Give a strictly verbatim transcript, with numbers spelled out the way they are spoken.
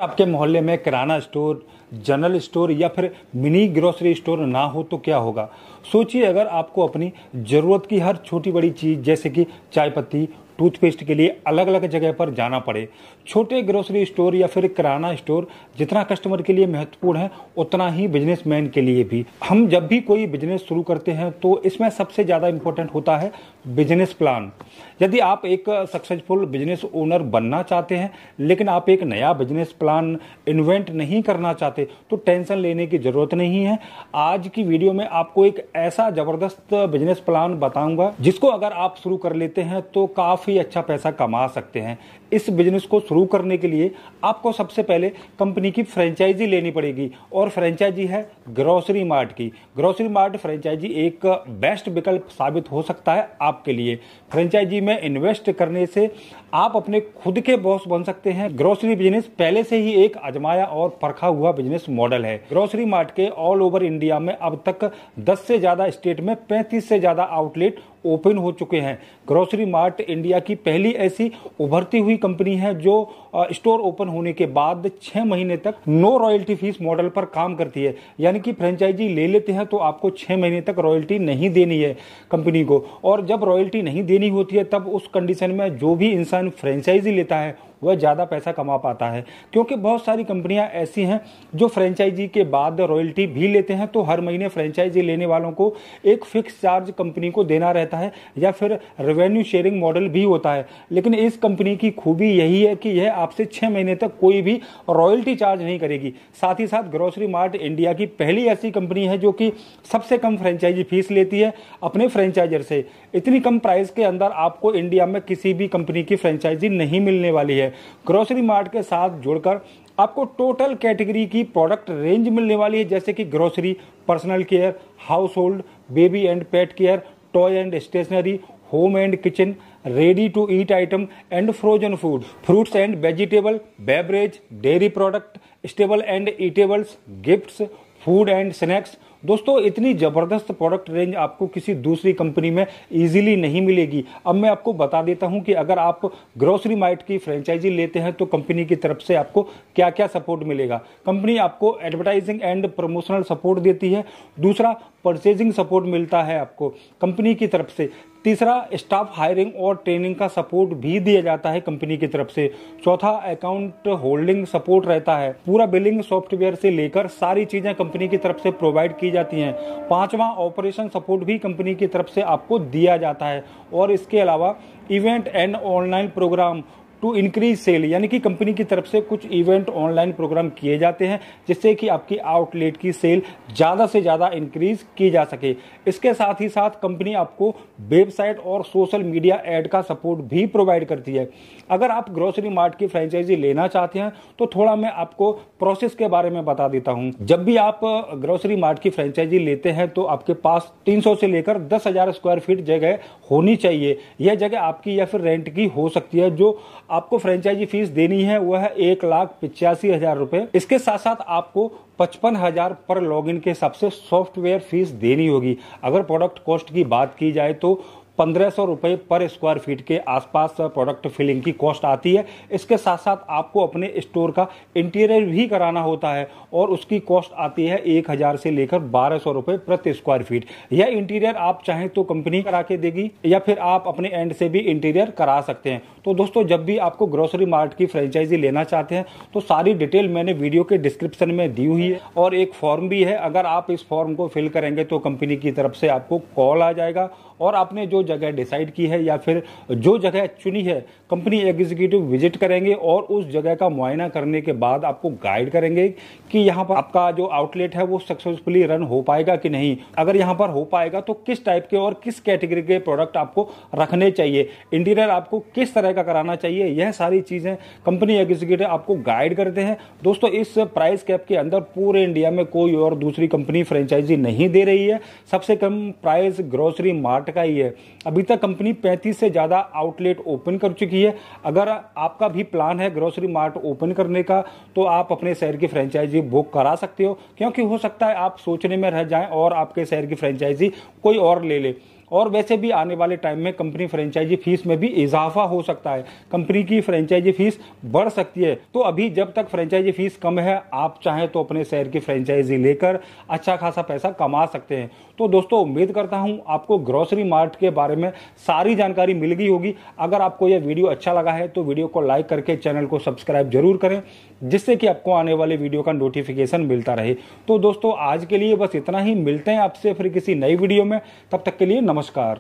आपके मोहल्ले में किराना स्टोर, जनरल स्टोर या फिर मिनी ग्रोसरी स्टोर ना हो तो क्या होगा। सोचिए अगर आपको अपनी ज़रूरत की हर छोटी बड़ी चीज़ जैसे कि चाय पत्ती, टूथपेस्ट के लिए अलग अलग जगह पर जाना पड़े। छोटे ग्रोसरी स्टोर या फिर किराना स्टोर जितना कस्टमर के लिए महत्वपूर्ण है उतना ही बिजनेसमैन के लिए भी। हम जब भी कोई बिजनेस शुरू करते हैं तो इसमें सबसे ज़्यादा इंपॉर्टेंट होता है बिजनेस प्लान। यदि आप एक सक्सेसफुल बिजनेस ओनर बनना चाहते हैं लेकिन आप एक नया बिजनेस प्लान इन्वेंट नहीं करना चाहते तो टेंशन लेने की ज़रूरत नहीं है। आज की वीडियो में आपको एक ऐसा ज़बरदस्त बिजनेस प्लान बताऊंगा जिसको अगर आप शुरू कर लेते हैं तो काफ़ी अच्छा पैसा कमा सकते हैं। इस बिजनेस को शुरू करने के लिए आपको सबसे पहले कंपनी की फ्रेंचाइजी लेनी पड़ेगी और फ्रेंचाइजी है ग्रोसरी मार्ट की। ग्रोसरी मार्ट फ्रेंचाइजी एक बेस्ट विकल्प साबित हो सकता है आपके लिए। फ्रेंचाइजी में इन्वेस्ट करने से आप अपने खुद के बॉस बन सकते हैं। ग्रोसरी बिजनेस पहले से ही एक आजमाया और परखा हुआ बिजनेस मॉडल है। ग्रोसरी मार्ट के ऑल ओवर इंडिया में अब तक दस से ज्यादा स्टेट में पैंतीस से ज्यादा आउटलेट ओपन हो चुके हैं। ग्रोसरी मार्ट इंडिया की पहली ऐसी उभरती हुई कंपनी है जो स्टोर ओपन होने के बाद छह महीने तक नो रॉयल्टी फीस मॉडल पर काम करती है। यानी कि फ्रेंचाइजी ले लेते हैं तो आपको छह महीने तक रॉयल्टी नहीं देनी है कंपनी को, और जब रॉयल्टी नहीं देनी होती है तब उस कंडीशन में जो भी इंसान फ्रेंचाइजी लेता है वह ज़्यादा पैसा कमा पाता है। क्योंकि बहुत सारी कंपनियां ऐसी हैं जो फ्रेंचाइजी के बाद रॉयल्टी भी लेते हैं, तो हर महीने फ्रेंचाइजी लेने वालों को एक फिक्स चार्ज कंपनी को देना रहता है या फिर रेवेन्यू शेयरिंग मॉडल भी होता है। लेकिन इस कंपनी की खूबी यही है कि यह आपसे छः महीने तक कोई भी रॉयल्टी चार्ज नहीं करेगी। साथ ही साथ ग्रोसरी मार्ट इंडिया की पहली ऐसी कंपनी है जो कि सबसे कम फ्रेंचाइजी फीस लेती है अपने फ्रेंचाइजर से। इतनी कम प्राइस के अंदर आपको इंडिया में किसी भी कंपनी की फ्रेंचाइजी नहीं मिलने वाली है। ग्रोसरी मार्ट के साथ जुड़कर आपको टोटल कैटेगरी की प्रोडक्ट रेंज मिलने वाली है, जैसे कि grocery, personal care, household, baby and pet care, toy and stationery, home and kitchen, ready to eat item and frozen food, fruits and vegetable, beverage, dairy product, stable and eatables, gifts, food and snacks. दोस्तों इतनी ज़बरदस्त product range आपको किसी दूसरी company में easily नहीं मिलेगी। अब मैं आपको बता देता हूं कि अगर आप ग्रोसरी मार्ट की फ्रेंचाइजी लेते हैं तो कंपनी की तरफ से आपको क्या क्या सपोर्ट मिलेगा। कंपनी आपको एडवर्टाइजिंग एंड प्रमोशनल सपोर्ट देती है। दूसरा, परचेजिंग सपोर्ट मिलता है आपको कंपनी की तरफ से। तीसरा, स्टाफ हायरिंग और ट्रेनिंग का सपोर्ट भी दिया जाता है कंपनी की तरफ से। चौथा, अकाउंट होल्डिंग सपोर्ट रहता है। पूरा बिलिंग सॉफ्टवेयर से लेकर सारी चीजें कंपनी की तरफ से प्रोवाइड की जाती हैं। पांचवा, ऑपरेशन सपोर्ट भी कंपनी की तरफ से आपको दिया जाता है। और इसके अलावा event and online program to increase sale, यानी कि कंपनी की तरफ से कुछ इवेंट ऑनलाइन प्रोग्राम किए जाते हैं जिससे कि आपकी आउटलेट की सेल ज़्यादा से ज़्यादा इंक्रीज की जा सके। इसके साथ ही साथ कंपनी आपको वेबसाइट और सोशल मीडिया ऐड का सपोर्ट भी प्रोवाइड करती है। अगर आप ग्रोसरी मार्ट की फ्रेंचाइजी लेना चाहते हैं तो थोड़ा मैं आपको प्रोसेस के बारे में बता देता हूं। जब भी आप ग्रोसरी मार्ट की फ्रेंचाइजी लेते हैं तो आपके पास तीन सौ से लेकर दस हजार स्क्वायर फीट जगह होनी चाहिए। यह जगह आपकी या फिर रेंट की हो सकती है। जो आपको फ्रेंचाइजी फीस देनी है वह है एक लाख पिचासी हजार रुपए। इसके साथ साथ आपको पचपन हजार पर लॉगिन के हिसाब से सॉफ्टवेयर फीस देनी होगी। अगर प्रोडक्ट कॉस्ट की बात की जाए तो पंद्रह सौ रुपये पर स्क्वायर फीट के आसपास प्रोडक्ट फिलिंग की कॉस्ट आती है। इसके साथ साथ आपको अपने स्टोर का इंटीरियर भी कराना होता है और उसकी कॉस्ट आती है एक हजार से लेकर बारह सौ रुपये प्रति स्क्वायर फीट। यह इंटीरियर आप चाहें तो कंपनी करा के देगी या फिर आप अपने एंड से भी इंटीरियर करा सकते हैं। तो दोस्तों जब भी आपको ग्रोसरी मार्ट की फ्रेंचाइजी लेना चाहते हैं तो सारी डिटेल मैंने वीडियो के डिस्क्रिप्शन में दी हुई है और एक फॉर्म भी है। अगर आप इस फॉर्म को फिल करेंगे तो कंपनी की तरफ से आपको कॉल आ जाएगा और आपने जो जगह डिसाइड की है या फिर जो जगह चुनी है कंपनी एग्जीक्यूटिव विजिट करेंगे और उस जगह का मुआयना करने के बाद आपको गाइड करेंगे कि यहाँ पर आपका जो आउटलेट है वो सक्सेसफुली रन हो पाएगा कि नहीं। अगर यहाँ पर हो पाएगा तो किस टाइप के और किस कैटेगरी के प्रोडक्ट आपको रखने चाहिए, इंटीरियर आपको किस तरह का कराना चाहिए, यह सारी चीजें कंपनी एग्जीक्यूटिव आपको गाइड करते हैं। दोस्तों इस प्राइस कैप के अंदर पूरे इंडिया में कोई और दूसरी कंपनी फ्रेंचाइजी नहीं दे रही है। सबसे कम प्राइस ग्रोसरी मार्ट का ही है। अभी तक कंपनी पैंतीस से ज्यादा आउटलेट ओपन कर चुकी है। अगर आपका भी प्लान है ग्रोसरी मार्ट ओपन करने का तो आप अपने शहर की फ्रेंचाइजी बुक करा सकते हो, क्योंकि हो सकता है आप सोचने में रह जाएं और आपके शहर की फ्रेंचाइजी कोई और ले ले। और वैसे भी आने वाले टाइम में कंपनी फ्रेंचाइजी फीस में भी इजाफा हो सकता है, कंपनी की फ्रेंचाइजी फीस बढ़ सकती है। तो अभी जब तक फ्रेंचाइजी फीस कम है, आप चाहें तो अपने शहर की फ्रेंचाइजी लेकर अच्छा खासा पैसा कमा सकते हैं। तो दोस्तों उम्मीद करता हूं आपको ग्रोसरी मार्ट के बारे में सारी जानकारी मिल गई होगी। अगर आपको यह वीडियो अच्छा लगा है तो वीडियो को लाइक करके चैनल को सब्सक्राइब जरूर करें, जिससे कि आपको आने वाले वीडियो का नोटिफिकेशन मिलता रहे। तो दोस्तों आज के लिए बस इतना ही, मिलते हैं आपसे फिर किसी नई वीडियो में, तब तक के लिए नमस्कार।